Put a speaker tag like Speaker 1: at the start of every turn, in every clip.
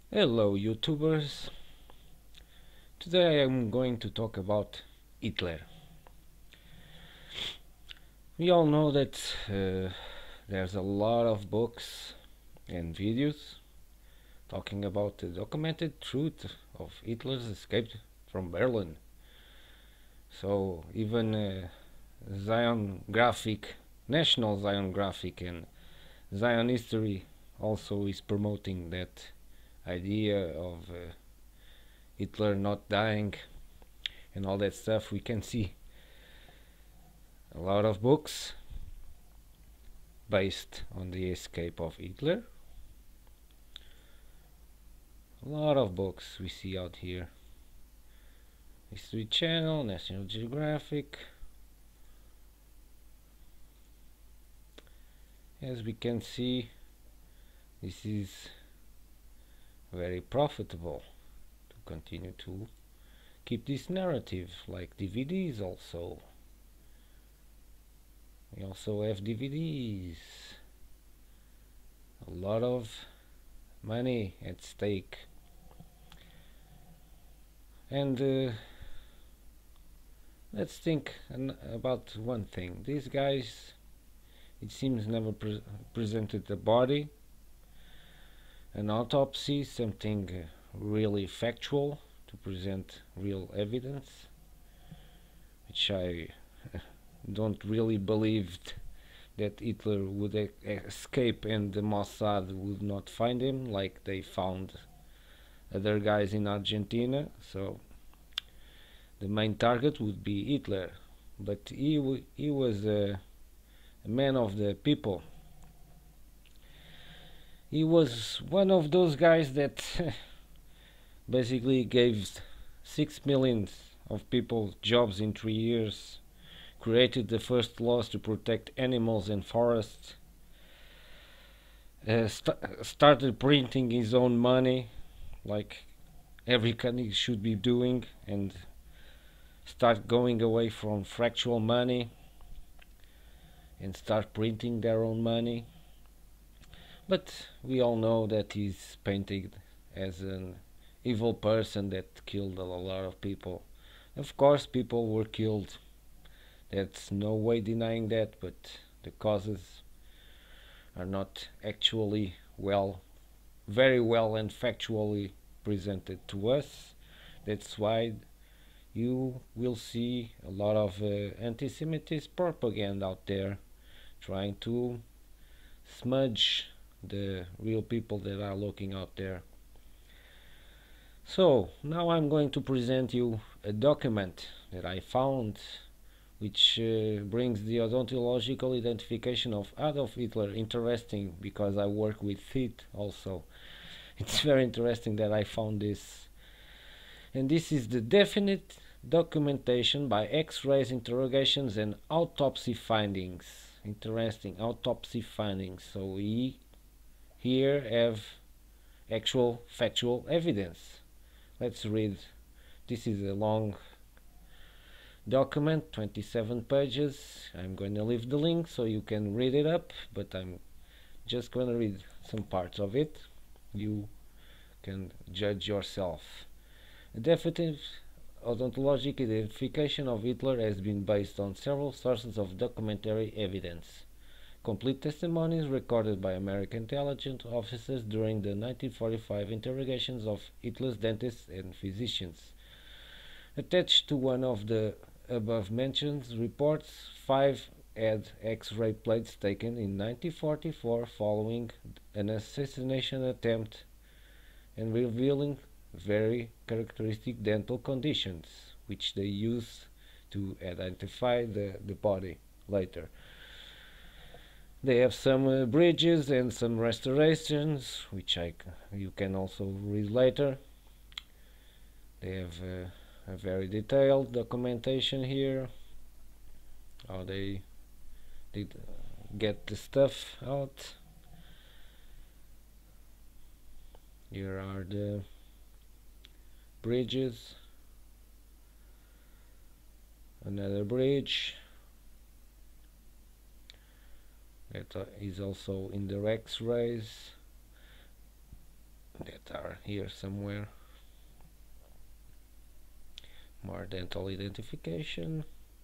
Speaker 1: Hello YouTubers, today I am going to talk about Hitler. We all know that there's a lot of books and videos talking about the documented truth of Hitler's escape from Berlin. So even Zion Graphic, National Zion Graphic and Zion History also is promoting that idea of Hitler not dying and all that stuff. We can see a lot of books based on the escape of Hitler. A lot of books we see out here. History Channel, National Geographic. As we can see, this is very profitable to continue to keep this narrative, like DVDs also. We also have DVDs. A lot of money at stake. And let's think about one thing. These guys, it seems, never presented a body, an autopsy, something really factual to present real evidence, which I don't really believe that Hitler would escape and the Mossad would not find him like they found other guys in Argentina. So the main target would be Hitler, but he was a man of the people. He was one of those guys that basically gave 6 million of people jobs in 3 years, created the first laws to protect animals and forests, started printing his own money like every country should be doing, and start going away from fractional money and start printing their own money. But we all know that he's painted as an evil person that killed a lot of people. Of course, people were killed. There's no way denying that, but the causes are not actually very well and factually presented to us. That's why you will see a lot of anti-Semitic propaganda out there trying to smudge the real people that are looking out there. So now I'm going to present you a document that I found, which brings the ontological identification of Adolf Hitler interesting, because I work with it also. It's very interesting that I found this. And this is the definite documentation by X-rays, interrogations and autopsy findings. Interesting, autopsy findings. So we here have actual factual evidence. Let's read. This is a long document, 27 pages. I'm going to leave the link so you can read it up, but I'm just going to read some parts of it. You can judge yourself. A definitive ontologic identification of Hitler has been based on several sources of documentary evidence. Complete testimonies recorded by American intelligence officers during the 1945 interrogations of Hitler's dentists and physicians. Attached to one of the above-mentioned reports, 5 had X-ray plates taken in 1944 following an assassination attempt and revealing very characteristic dental conditions, which they use to identify the body later. They have some bridges and some restorations, which you can also read later. They have a very detailed documentation here, how they did get the stuff out. Here are the bridges, another bridge that is also in the X-rays. that are here somewhere. More dental identification.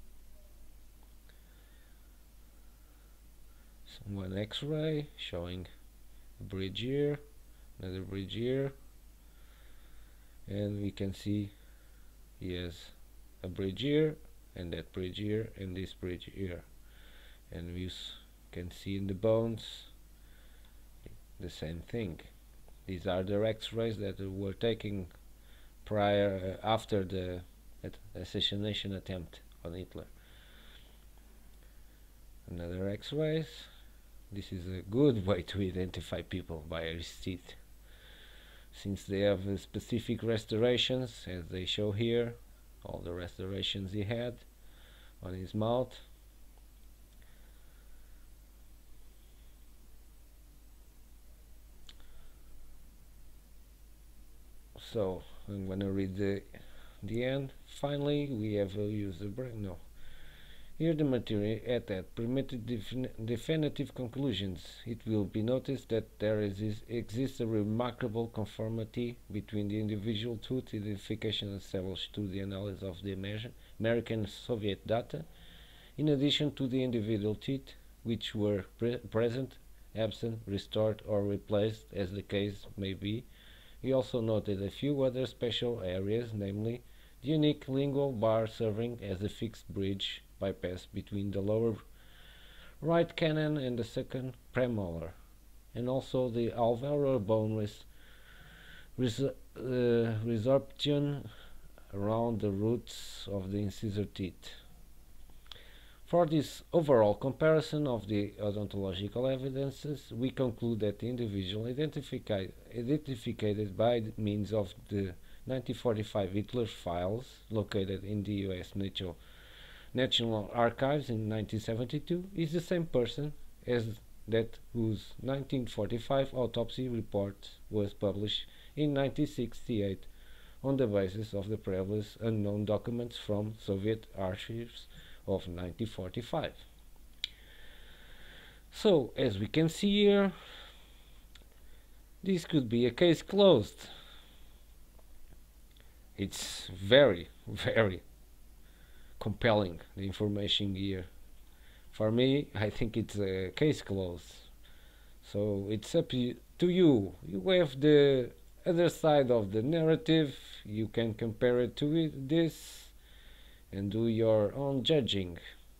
Speaker 1: One X-ray showing a bridge here, another bridge here, and we can see he has a bridge here, and that bridge here, and this bridge here, and we can see in the bones the same thing. These are the X-rays that were taken prior, after the assassination attempt on Hitler. Another X-rays. This is a good way to identify people, by his teeth, since they have specific restorations, as they show here, all the restorations he had on his mouth. So I'm gonna read the end. Finally, we have a user break. No. Here the material at that permitted definitive conclusions. It will be noticed that there exists a remarkable conformity between the individual tooth identification established through the analysis of the American Soviet data, in addition to the individual teeth which were present, absent, restored, or replaced, as the case may be. He also noted a few other special areas, namely the unique lingual bar serving as a fixed bridge bypass between the lower right canine and the second premolar, and also the alveolar bone resorption around the roots of the incisor teeth. For this overall comparison of the odontological evidences, we conclude that the individual identified by means of the 1945 Hitler files located in the U.S. National Archives in 1972 is the same person as that whose 1945 autopsy report was published in 1968 on the basis of the previous unknown documents from Soviet archives of 1945. So, as we can see here, this could be a case closed. It's very, very compelling, the information here. For me, I think it's a case closed. So it's up to you. You have the other side of the narrative. You can compare it to this and do your own judging.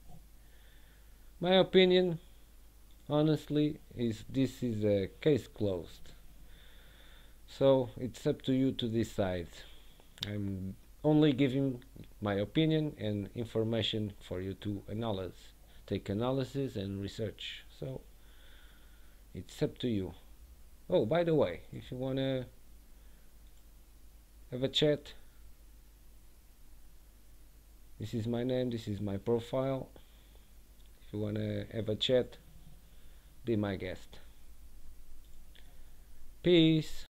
Speaker 1: My opinion, honestly, is this is a case closed. So it's up to you to decide. I'm only giving my opinion and information for you to take analysis and research. So it's up to you. Oh, by the way, if you wanna have a chat, this is my name, this is my profile. If you wanna have a chat, be my guest. Peace.